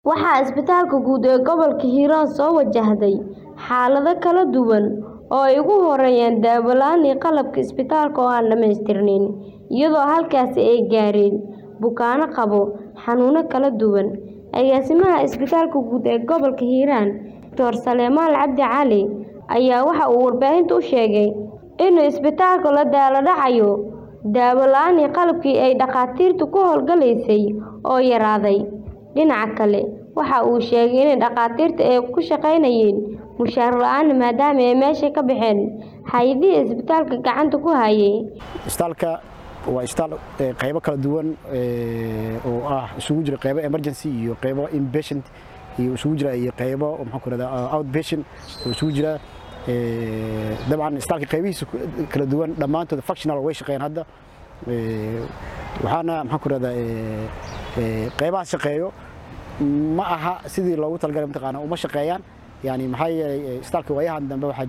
Waxaa isbitaalka guud ee gobolka Hiiraan soo wajahday xaalado kala duwan oo ay ugu horeeyaan daawo la'aan iyo qalabka isbitaalka oo aan dhammaystirnayn, iyadoo halkaasi ay gaareen bukaanno qaba xanuuno kala duwan. Agaasimaha isbitaalka guud ee gobolka Hiiraan, Dr. Saleemaan Cabdi Cali, ayaa waxa uu warbaahinta u sheegay in isbitaalku la daalaa dhacayo daawo la'aan iyo qalabkii ay dhakhaatiirtu ku hawlgalaysay oo yaraaday. Dhinaca kale, waxa uu sheegay in dhakhaatiirta ay ku shaqaynayeen mushaar la'aan maadaama ay meesha ka baxeen hay'adihii isbitaalka gacanta ku hayay. Isbitaalka waa isbitaal qaybo kala duwan oo isugu jira qaybo emergency iyo qaybo inpatient iyo isugu jira iyo qaybo outpatient oo isugu jira dabcan isbitaalka qaybihiisa kala duwan dhammaantood functional way shaqeeyaan hadda waxaana qaybaha shaqeeyo ma aha sidii loogu talagalay mataqaana uma shaqeeyaan yani maxay isbitaalka waayahan dambe waxaa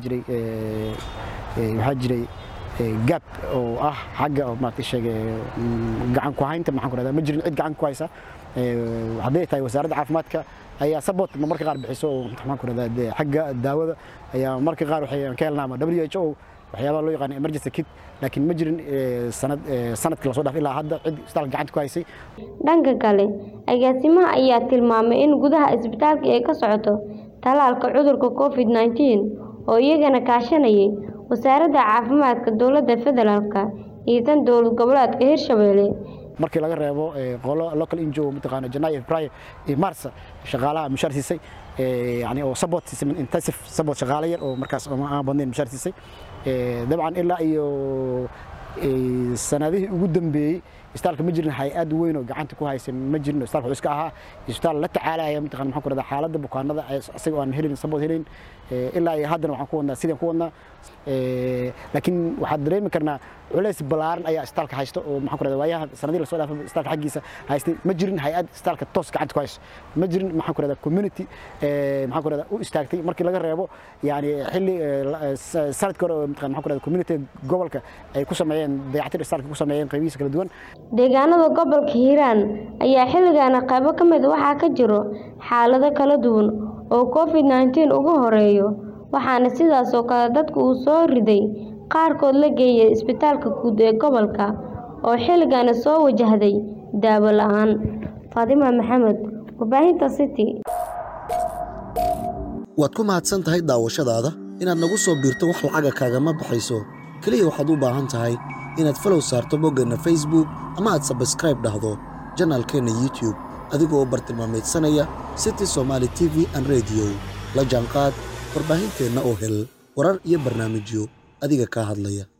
jiray gap oo xagga maartay sheegay gacan ku haynta ma jirin cid gacan ku haysa haday tahay wasaaradda caafimaadka ayaa support marka qaar bixiso xagga daawada ayaa marka qaar waxay ka helnaa WHO waxyaabaha loo yaqaan emergency kit laakiin ma jirin sanadkii la soo dhaafay ilaa hadda cid isbitaalka gacanta ku haysay. Dhanka kale, agaasimaha ayaa tilmaamay in gudaha isbitaalka ay ka socoto talaalka cudurka COVID-19 oo iyagana kaashanayay wasaaradda caafimaadka dowladda federaalka iyo tan dowlad goboleedka Hirshabelle. Markii laga reebo qolo local NGO mataqaana Janaayo February iyo Mars shaqaalaha mushaar siisay yani oo support system intensive support shaqaale yar oo markaas aan badnayn mushaar siisay dabcan ilaa iyo sanadihii ugu dambeeyay isbitaalka ma jirin hay'ad weyn oo gacanta ku haysan ma jirin isbitaalka wuxuu iska ahaa isbitaal la tacaalaya mataqaana xaaladda bukaanada asagoo aan helin support helin ilaa iyo haddana waxaan ku wadnaa sidaan ku wadnaa laakiin waxaan dareemi karnaa culays balaaran ayaa isbitaalka haysto oo waayaha sanadihii la soo dhaafay isbitaalka xaggiisa haystay ma jirin hay'ad isbitaalka toos gacanta ku hayso ma jirin community u istaagtay markii laga reebo yani xilli sanadkii hore mataqaana community gobolka ay ku sameeyeen dayactir isbitaalka ku sameeyeen qaybihiisa kala duwan. Deegaanada gobolka Hiiraan ayaa xilligan qaybo ka mid waxaa ka jiro xaalado kala duwan oo COVID-19 ugu horeeyo, waxaana sidaas oo kale dadku uu soo riday qaarkood la geeyay isbitaalka guud ee gobolka oo xilligan soo wajahday daawo la'aan. Faadima Maxamed, warbaahinta City. Waad ku mahadsan tahay daawashadaada. Inaad nagu soo biirto wax lacag kaagama baxayso. Kaliya waxaad u baahan tahay inaad follow saarto boggana Facebook ama aad subscribe dhahdo channelkeena YouTube adigoo bartilmaameedsanaya City Somali TV and Radio. La jaanqaad warbaahinteena oo hel warar iyo barnaamijyo adiga ka hadlaya.